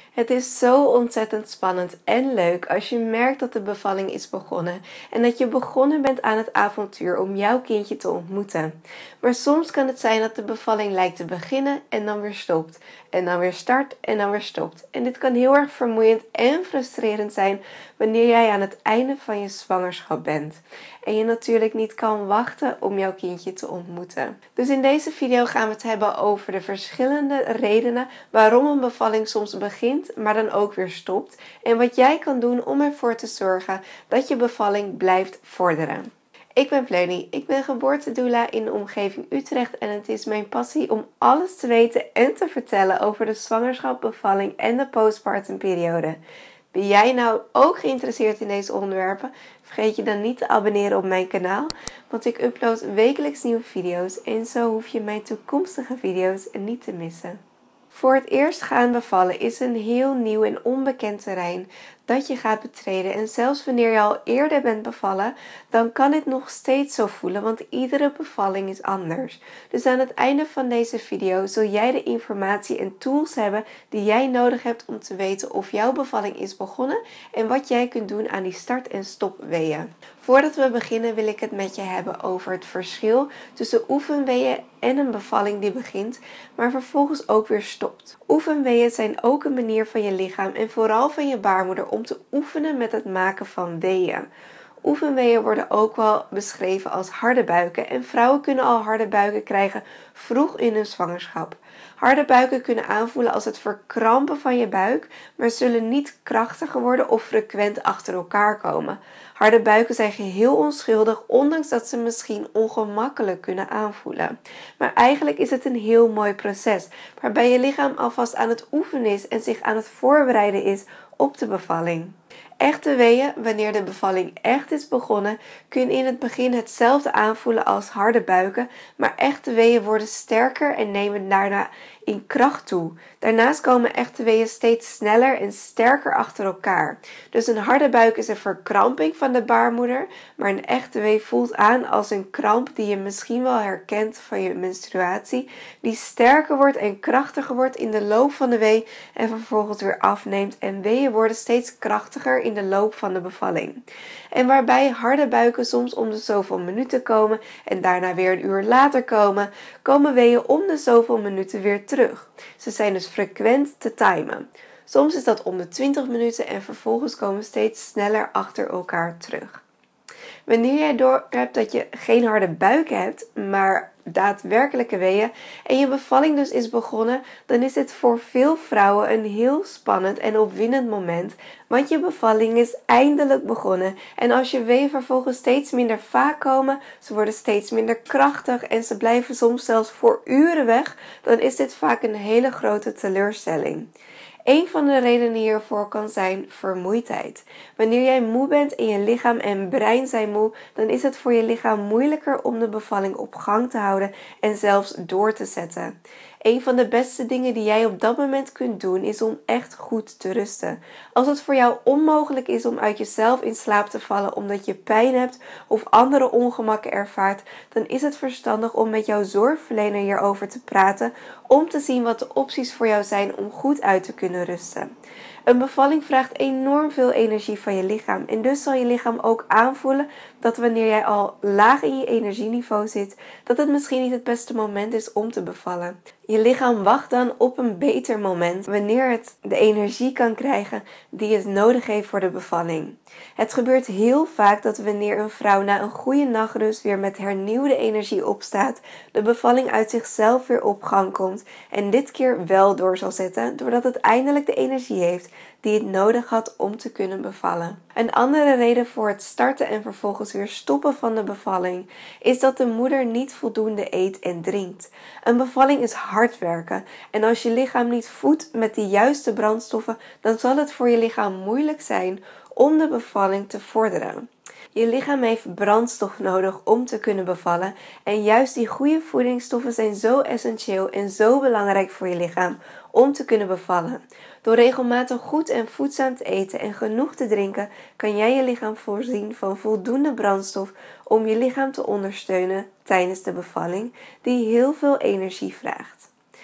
Het is zo ontzettend spannend en leuk als je merkt dat de bevalling is begonnen en dat je begonnen bent aan het avontuur om jouw kindje te ontmoeten. Maar soms kan het zijn dat de bevalling lijkt te beginnen en dan weer stopt. En dan weer start en dan weer stopt. En dit kan heel erg vermoeiend en frustrerend zijn wanneer jij aan het einde van je zwangerschap bent. En je natuurlijk niet kan wachten om jouw kindje te ontmoeten. Dus in deze video gaan we het hebben over de verschillende redenen waarom een bevalling soms begint, maar dan ook weer stopt. En wat jij kan doen om ervoor te zorgen dat je bevalling blijft vorderen. Ik ben Pleunie, ik ben geboortedoula in de omgeving Utrecht en het is mijn passie om alles te weten en te vertellen over de zwangerschap, bevalling en de postpartum periode. Ben jij nou ook geïnteresseerd in deze onderwerpen? Vergeet je dan niet te abonneren op mijn kanaal, want ik upload wekelijks nieuwe video's en zo hoef je mijn toekomstige video's niet te missen. Voor het eerst gaan bevallen is een heel nieuw en onbekend terrein dat je gaat betreden. En zelfs wanneer je al eerder bent bevallen, dan kan het nog steeds zo voelen, want iedere bevalling is anders. Dus aan het einde van deze video zul jij de informatie en tools hebben die jij nodig hebt om te weten of jouw bevalling is begonnen en wat jij kunt doen aan die start- en stopweeën. Voordat we beginnen wil ik het met je hebben over het verschil tussen oefenweeën en een bevalling die begint, maar vervolgens ook weer stopt. Oefenweeën zijn ook een manier van je lichaam en vooral van je baarmoeder om te oefenen met het maken van weeën. Oefenweeën worden ook wel beschreven als harde buiken en vrouwen kunnen al harde buiken krijgen vroeg in hun zwangerschap. Harde buiken kunnen aanvoelen als het verkrampen van je buik, maar zullen niet krachtiger worden of frequent achter elkaar komen. Harde buiken zijn geheel onschuldig, ondanks dat ze misschien ongemakkelijk kunnen aanvoelen. Maar eigenlijk is het een heel mooi proces, waarbij je lichaam alvast aan het oefenen is en zich aan het voorbereiden is op de bevalling. Echte weeën, wanneer de bevalling echt is begonnen, kunnen in het begin hetzelfde aanvoelen als harde buiken, maar echte weeën worden sterker en nemen daarna in kracht toe. Daarnaast komen echte weeën steeds sneller en sterker achter elkaar. Dus een harde buik is een verkramping van de baarmoeder, maar een echte wee voelt aan als een kramp die je misschien wel herkent van je menstruatie, die sterker wordt en krachtiger wordt in de loop van de wee en vervolgens weer afneemt en weeën worden steeds krachtiger in de loop van de bevalling. En waarbij harde buiken soms om de zoveel minuten komen en daarna weer een uur later komen weeën om de zoveel minuten weer terug. Ze zijn dus frequent te timen. Soms is dat om de 20 minuten en vervolgens komen steeds sneller achter elkaar terug. Wanneer jij doorhebt dat je geen harde buik hebt, maar daadwerkelijke weeën en je bevalling dus is begonnen, dan is dit voor veel vrouwen een heel spannend en opwindend moment, want je bevalling is eindelijk begonnen. En als je weeën vervolgens steeds minder vaak komen, ze worden steeds minder krachtig en ze blijven soms zelfs voor uren weg, dan is dit vaak een hele grote teleurstelling. Een van de redenen hiervoor kan zijn vermoeidheid. Wanneer jij moe bent en je lichaam en brein zijn moe, dan is het voor je lichaam moeilijker om de bevalling op gang te houden en zelfs door te zetten. Een van de beste dingen die jij op dat moment kunt doen is om echt goed te rusten. Als het voor jou onmogelijk is om uit jezelf in slaap te vallen omdat je pijn hebt of andere ongemakken ervaart, dan is het verstandig om met jouw zorgverlener hierover te praten om te zien wat de opties voor jou zijn om goed uit te kunnen rusten. Een bevalling vraagt enorm veel energie van je lichaam en dus zal je lichaam ook aanvoelen dat wanneer jij al laag in je energieniveau zit, dat het misschien niet het beste moment is om te bevallen. Je lichaam wacht dan op een beter moment wanneer het de energie kan krijgen die het nodig heeft voor de bevalling. Het gebeurt heel vaak dat wanneer een vrouw na een goede nachtrust weer met hernieuwde energie opstaat, de bevalling uit zichzelf weer op gang komt en dit keer wel door zal zetten doordat het eindelijk de energie heeft die het nodig had om te kunnen bevallen. Een andere reden voor het starten en vervolgens weer stoppen van de bevalling is dat de moeder niet voldoende eet en drinkt. Een bevalling is hard werken en als je lichaam niet voedt met de juiste brandstoffen, dan zal het voor je lichaam moeilijk zijn om de bevalling te vorderen. Je lichaam heeft brandstof nodig om te kunnen bevallen en juist die goede voedingsstoffen zijn zo essentieel en zo belangrijk voor je lichaam om te kunnen bevallen. Door regelmatig goed en voedzaam te eten en genoeg te drinken kan jij je lichaam voorzien van voldoende brandstof om je lichaam te ondersteunen tijdens de bevalling die heel veel energie vraagt.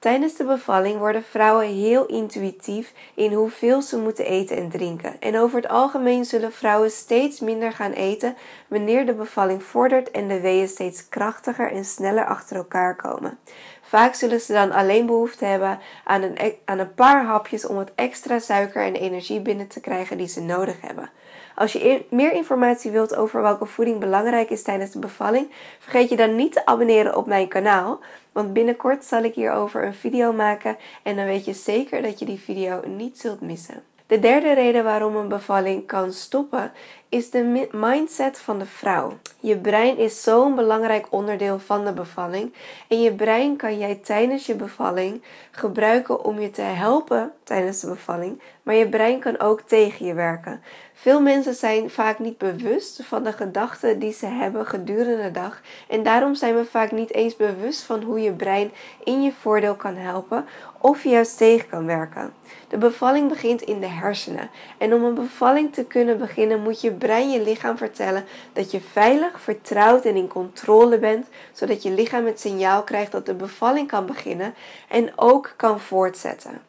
Tijdens de bevalling worden vrouwen heel intuïtief in hoeveel ze moeten eten en drinken. En over het algemeen zullen vrouwen steeds minder gaan eten wanneer de bevalling vordert en de weeën steeds krachtiger en sneller achter elkaar komen. Vaak zullen ze dan alleen behoefte hebben aan een paar hapjes om wat extra suiker en energie binnen te krijgen die ze nodig hebben. Als je meer informatie wilt over welke voeding belangrijk is tijdens de bevalling, vergeet je dan niet te abonneren op mijn kanaal. Want binnenkort zal ik hierover een video maken en dan weet je zeker dat je die video niet zult missen. De derde reden waarom een bevalling kan stoppen is de mindset van de vrouw. Je brein is zo'n belangrijk onderdeel van de bevalling. En je brein kan jij tijdens je bevalling gebruiken om je te helpen tijdens de bevalling. Maar je brein kan ook tegen je werken. Veel mensen zijn vaak niet bewust van de gedachten die ze hebben gedurende de dag. En daarom zijn we vaak niet eens bewust van hoe je brein in je voordeel kan helpen of juist tegen kan werken. De bevalling begint in de hersenen. En om een bevalling te kunnen beginnen moet je brein je lichaam vertellen dat je veilig, vertrouwd en in controle bent. Zodat je lichaam het signaal krijgt dat de bevalling kan beginnen en ook kan voortzetten.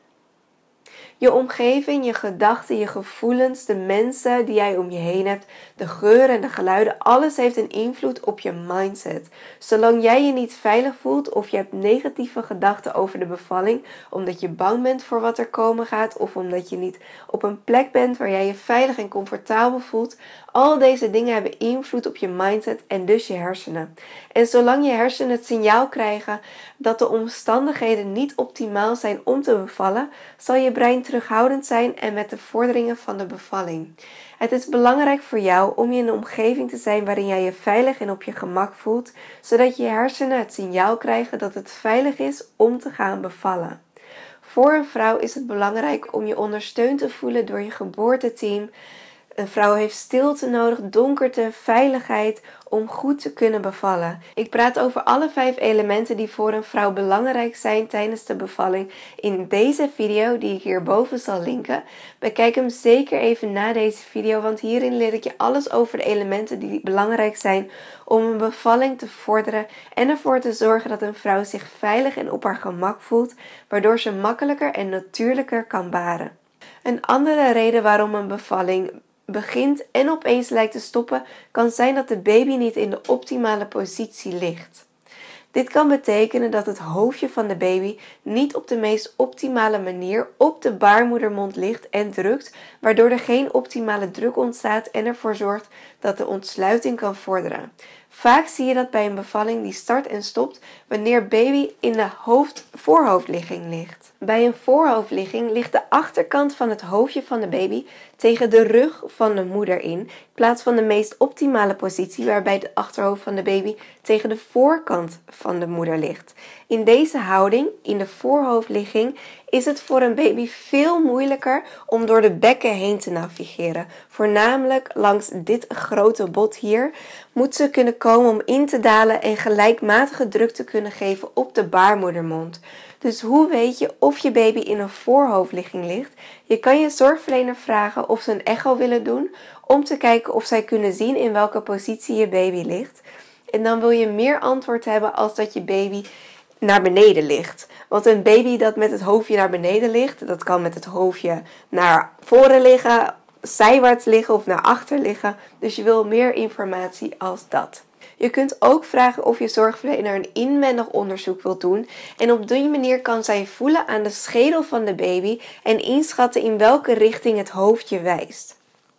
Je omgeving, je gedachten, je gevoelens, de mensen die jij om je heen hebt, de geuren en de geluiden, alles heeft een invloed op je mindset. Zolang jij je niet veilig voelt of je hebt negatieve gedachten over de bevalling, omdat je bang bent voor wat er komen gaat of omdat je niet op een plek bent waar jij je veilig en comfortabel voelt, al deze dingen hebben invloed op je mindset en dus je hersenen. En zolang je hersenen het signaal krijgen dat de omstandigheden niet optimaal zijn om te bevallen, zal je brein terughoudend zijn en met de vorderingen van de bevalling. Het is belangrijk voor jou om in een omgeving te zijn waarin jij je veilig en op je gemak voelt, zodat je hersenen het signaal krijgen dat het veilig is om te gaan bevallen. Voor een vrouw is het belangrijk om je ondersteund te voelen door je geboorteteam. Een vrouw heeft stilte nodig, donkerte, veiligheid om goed te kunnen bevallen. Ik praat over alle 5 elementen die voor een vrouw belangrijk zijn tijdens de bevalling in deze video die ik hierboven zal linken. Bekijk hem zeker even na deze video, want hierin leer ik je alles over de elementen die belangrijk zijn om een bevalling te vorderen en ervoor te zorgen dat een vrouw zich veilig en op haar gemak voelt, waardoor ze makkelijker en natuurlijker kan baren. Een andere reden waarom een bevalling begint en opeens lijkt te stoppen, kan zijn dat de baby niet in de optimale positie ligt. Dit kan betekenen dat het hoofdje van de baby niet op de meest optimale manier op de baarmoedermond ligt en drukt, waardoor er geen optimale druk ontstaat en ervoor zorgt dat de ontsluiting kan vorderen. Vaak zie je dat bij een bevalling die start en stopt wanneer baby in de voorhoofdligging ligt. Bij een voorhoofdligging ligt de achterkant van het hoofdje van de baby tegen de rug van de moeder in plaats van de meest optimale positie waarbij het achterhoofd van de baby tegen de voorkant van de moeder ligt. In deze houding, in de voorhoofdligging, is het voor een baby veel moeilijker om door de bekken heen te navigeren. Voornamelijk langs dit grote bot hier moet ze kunnen komen om in te dalen en gelijkmatige druk te kunnen geven op de baarmoedermond. Dus hoe weet je of je baby in een voorhoofdligging ligt? Je kan je zorgverlener vragen of ze een echo willen doen om te kijken of zij kunnen zien in welke positie je baby ligt. En dan wil je meer antwoord hebben als dat je baby naar beneden ligt. Want een baby dat met het hoofdje naar beneden ligt, dat kan met het hoofdje naar voren liggen, zijwaarts liggen of naar achter liggen. Dus je wil meer informatie als dat. Je kunt ook vragen of je zorgverlener een inwendig onderzoek wilt doen. En op die manier kan zij voelen aan de schedel van de baby en inschatten in welke richting het hoofdje wijst.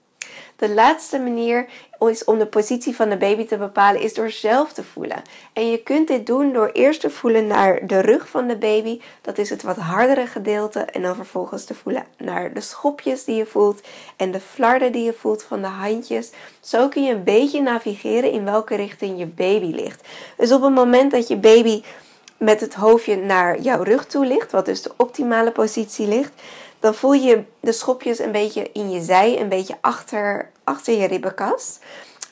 De laatste manier is om de positie van de baby te bepalen is door zelf te voelen. En je kunt dit doen door eerst te voelen naar de rug van de baby. Dat is het wat hardere gedeelte. En dan vervolgens te voelen naar de schopjes die je voelt. En de flarden die je voelt van de handjes. Zo kun je een beetje navigeren in welke richting je baby ligt. Dus op het moment dat je baby met het hoofdje naar jouw rug toe ligt, wat dus de optimale positie ligt, dan voel je de schopjes een beetje in je zij, een beetje achter je ribbenkast.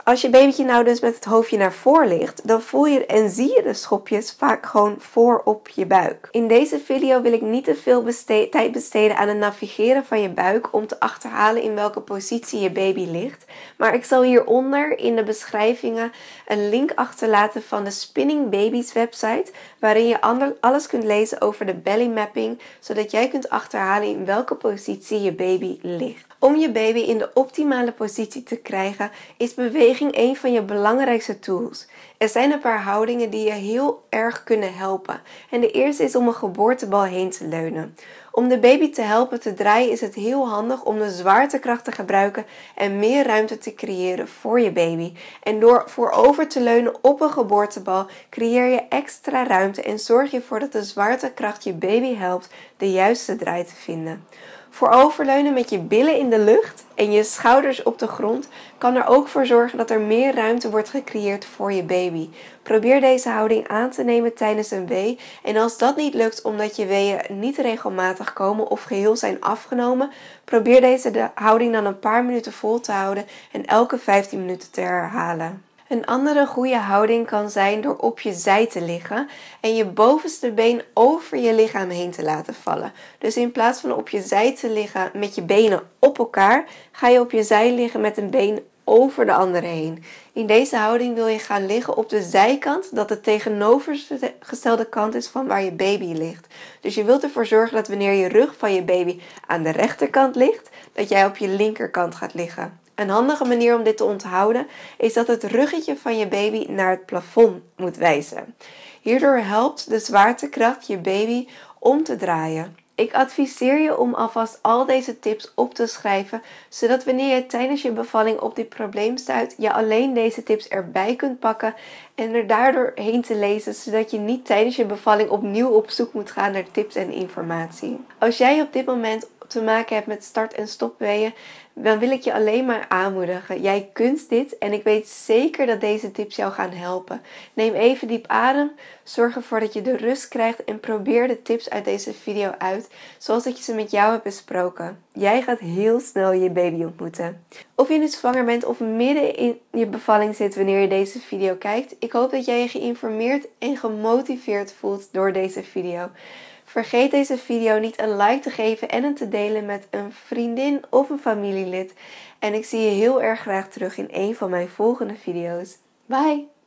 Als je babytje nou dus met het hoofdje naar voor ligt, dan voel je en zie je de schopjes vaak gewoon voor op je buik. In deze video wil ik niet te veel tijd besteden aan het navigeren van je buik om te achterhalen in welke positie je baby ligt. Maar ik zal hieronder in de beschrijvingen een link achterlaten van de Spinning Babies website, waarin je alles kunt lezen over de belly mapping, zodat jij kunt achterhalen in welke positie je baby ligt. Om je baby in de optimale positie te krijgen, is beweging een van je belangrijkste tools. Er zijn een paar houdingen die je heel erg kunnen helpen. En de eerste is om een geboortebal heen te leunen. Om de baby te helpen te draaien is het heel handig om de zwaartekracht te gebruiken en meer ruimte te creëren voor je baby. En door voorover te leunen op een geboortebal creëer je extra ruimte en zorg je ervoor dat de zwaartekracht je baby helpt de juiste draai te vinden. Vooroverleunen met je billen in de lucht en je schouders op de grond kan er ook voor zorgen dat er meer ruimte wordt gecreëerd voor je baby. Probeer deze houding aan te nemen tijdens een wee en als dat niet lukt omdat je weeën niet regelmatig komen of geheel zijn afgenomen, probeer deze houding dan een paar minuten vol te houden en elke 15 minuten te herhalen. Een andere goede houding kan zijn door op je zij te liggen en je bovenste been over je lichaam heen te laten vallen. Dus in plaats van op je zij te liggen met je benen op elkaar, ga je op je zij liggen met een been over de andere heen. In deze houding wil je gaan liggen op de zijkant, dat de tegenovergestelde kant is van waar je baby ligt. Dus je wilt ervoor zorgen dat wanneer je rug van je baby aan de rechterkant ligt, dat jij op je linkerkant gaat liggen. Een handige manier om dit te onthouden is dat het ruggetje van je baby naar het plafond moet wijzen. Hierdoor helpt de zwaartekracht je baby om te draaien. Ik adviseer je om alvast al deze tips op te schrijven, zodat wanneer je tijdens je bevalling op dit probleem stuit, je alleen deze tips erbij kunt pakken en er daardoor heen te lezen, zodat je niet tijdens je bevalling opnieuw op zoek moet gaan naar tips en informatie. Als jij op dit moment te maken hebt met start- en stopweeën, dan wil ik je alleen maar aanmoedigen. Jij kunt dit en ik weet zeker dat deze tips jou gaan helpen. Neem even diep adem, zorg ervoor dat je de rust krijgt en probeer de tips uit deze video uit, zoals dat je ze met jou hebt besproken. Jij gaat heel snel je baby ontmoeten. Of je nu zwanger bent of midden in je bevalling zit wanneer je deze video kijkt, ik hoop dat jij je geïnformeerd en gemotiveerd voelt door deze video. Vergeet deze video niet een like te geven en het te delen met een vriendin of een familielid. En ik zie je heel erg graag terug in een van mijn volgende video's. Bye!